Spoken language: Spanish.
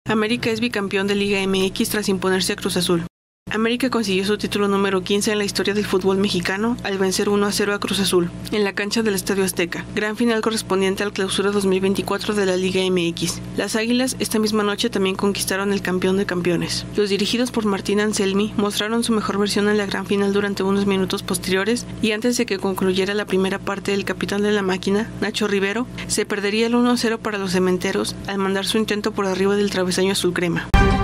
América es bicampeón de Liga MX tras imponerse a Cruz Azul. América consiguió su título número 15 en la historia del fútbol mexicano al vencer 1-0 a Cruz Azul, en la cancha del Estadio Azteca, gran final correspondiente al Clausura 2024 de la Liga MX. Las Águilas esta misma noche también conquistaron el campeón de campeones. Los dirigidos por Martín Anselmi mostraron su mejor versión en la gran final durante unos minutos posteriores y antes de que concluyera la primera parte, el capitán de la máquina, Nacho Rivero, se perdería el 1-0 para los cementeros al mandar su intento por arriba del travesaño azul crema.